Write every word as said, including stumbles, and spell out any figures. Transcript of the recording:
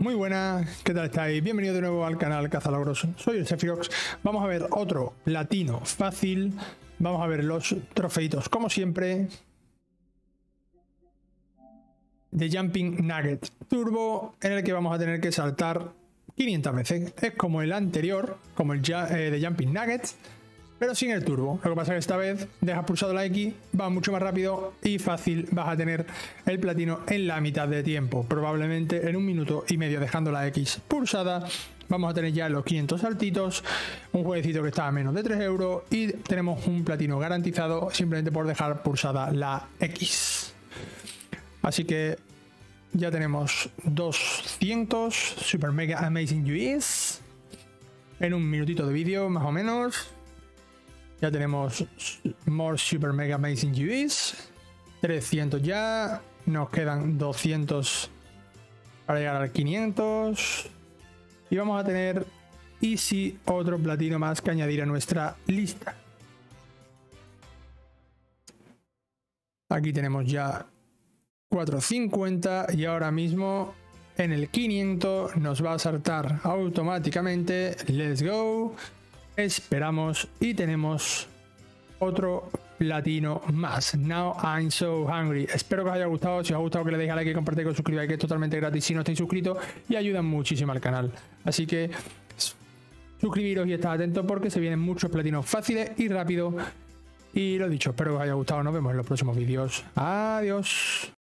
Muy buenas, ¿qué tal estáis? Bienvenido de nuevo al canal Cazalogros. Soy el Sephirox. Vamos a ver otro platino fácil. Vamos a ver los trofeitos, como siempre, de Jumping Nugget Turbo, en el que vamos a tener que saltar quinientas veces. Es como el anterior, como el eh, de Jumping Nugget, pero sin el turbo. Lo que pasa es que esta vez dejas pulsado la X, va mucho más rápido y fácil. Vas a tener el platino en la mitad de tiempo, probablemente en un minuto y medio dejando la X pulsada. Vamos a tener ya los quinientos saltitos, un jueguecito que está a menos de tres euros y tenemos un platino garantizado simplemente por dejar pulsada la X. Así que ya tenemos doscientos Super Mega Amazing U Es en un minutito de vídeo más o menos. Ya tenemos More Super Mega Amazing U Es, trescientos ya, nos quedan doscientos para llegar al quinientos y vamos a tener Easy, otro platino más que añadir a nuestra lista. Aquí tenemos ya cuatrocientos cincuenta y ahora mismo en el quinientos nos va a saltar automáticamente. Let's go. Esperamos y tenemos otro platino más. Now I'm so hungry. Espero que os haya gustado. Si os ha gustado, que le deis a like, que compartáis, que os suscribáis, que es totalmente gratis si no estáis suscritos y ayudan muchísimo al canal. Así que suscribiros y estad atentos porque se vienen muchos platinos fáciles y rápidos. Y lo dicho, espero que os haya gustado. Nos vemos en los próximos vídeos. Adiós.